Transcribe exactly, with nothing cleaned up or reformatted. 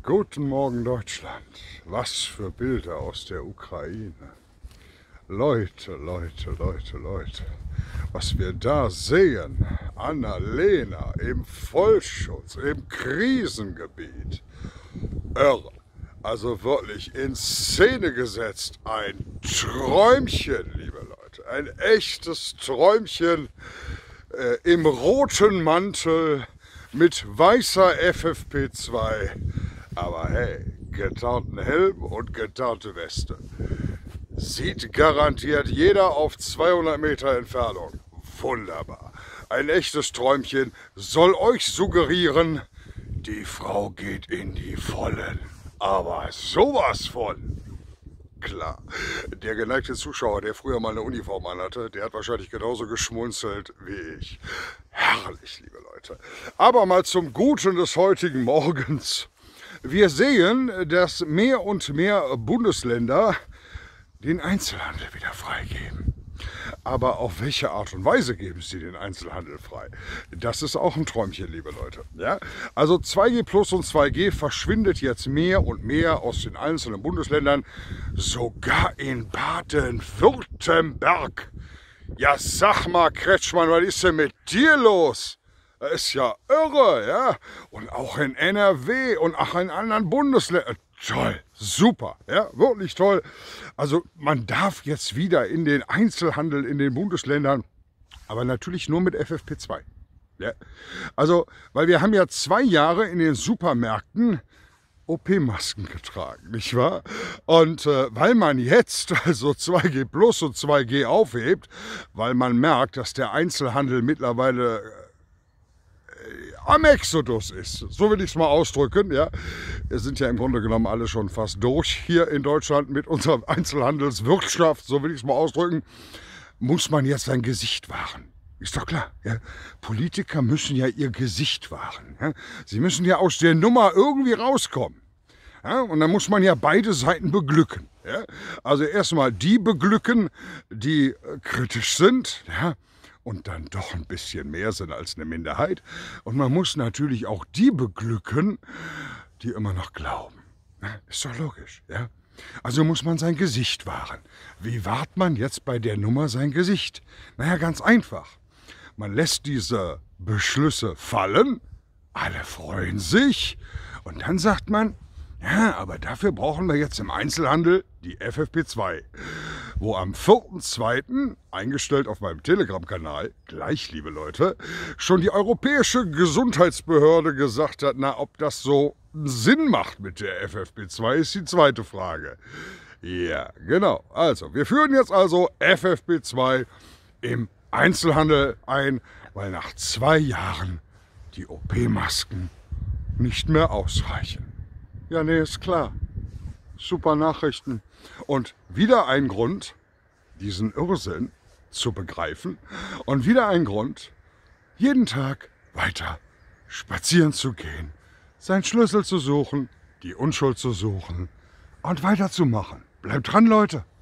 Guten Morgen Deutschland. Was für Bilder aus der Ukraine. Leute, Leute, Leute, Leute. Was wir da sehen. Annalena im Vollschutz, im Krisengebiet. Irre. Also wirklich in Szene gesetzt. Ein Träumchen, liebe Leute. Ein echtes Träumchen äh, im roten Mantel mit weißer F F P zwei. Aber hey, getarnten Helm und getarnte Weste. Sieht garantiert jeder auf zweihundert Meter Entfernung. Wunderbar. Ein echtes Träumchen soll euch suggerieren, die Frau geht in die Vollen. Aber sowas von. Klar, der geneigte Zuschauer, der früher mal eine Uniform anhatte, der hat wahrscheinlich genauso geschmunzelt wie ich. Herrlich, liebe Leute. Aber mal zum Guten des heutigen Morgens. Wir sehen, dass mehr und mehr Bundesländer den Einzelhandel wieder freigeben. Aber auf welche Art und Weise geben sie den Einzelhandel frei? Das ist auch ein Träumchen, liebe Leute. Ja? Also zwei G plus und zwei G verschwindet jetzt mehr und mehr aus den einzelnen Bundesländern, sogar in Baden-Württemberg. Ja, sag mal, Kretschmann, was ist denn mit dir los? Das ist ja irre, ja. Und auch in N R W und auch in anderen Bundesländern. Toll, super, ja, wirklich toll. Also man darf jetzt wieder in den Einzelhandel in den Bundesländern, aber natürlich nur mit F F P zwei. Ja. Also, weil wir haben ja zwei Jahre in den Supermärkten O P-Masken getragen, nicht wahr? Und äh, weil man jetzt also zwei G plus und zwei G aufhebt, weil man merkt, dass der Einzelhandel mittlerweile am Exodus ist, so will ich es mal ausdrücken. Ja. Wir sind ja im Grunde genommen alle schon fast durch hier in Deutschland mit unserer Einzelhandelswirtschaft, so will ich es mal ausdrücken, muss man jetzt sein Gesicht wahren. Ist doch klar. Ja. Politiker müssen ja ihr Gesicht wahren. Ja. Sie müssen ja aus der Nummer irgendwie rauskommen. Ja. Und dann muss man ja beide Seiten beglücken. Ja. Also erstmal die beglücken, die äh, kritisch sind, ja, und dann doch ein bisschen mehr sind als eine Minderheit. Und man muss natürlich auch die beglücken, die immer noch glauben. Ist doch logisch, ja? Also muss man sein Gesicht wahren. Wie wahrt man jetzt bei der Nummer sein Gesicht? Naja, ganz einfach. Man lässt diese Beschlüsse fallen, alle freuen sich und dann sagt man, ja, aber dafür brauchen wir jetzt im Einzelhandel die F F P zwei. Wo am vierten zweiten eingestellt auf meinem Telegram-Kanal, gleich liebe Leute, schon die Europäische Gesundheitsbehörde gesagt hat, na, ob das so Sinn macht mit der F F P zwei, ist die zweite Frage. Ja, genau. Also, wir führen jetzt also F F P zwei im Einzelhandel ein, weil nach zwei Jahren die O P-Masken nicht mehr ausreichen. Ja, nee, ist klar. Super Nachrichten. Und wieder ein Grund, diesen Irrsinn zu begreifen. Und wieder ein Grund, jeden Tag weiter spazieren zu gehen, seinen Schlüssel zu suchen, die Unschuld zu suchen und weiterzumachen. Bleibt dran, Leute.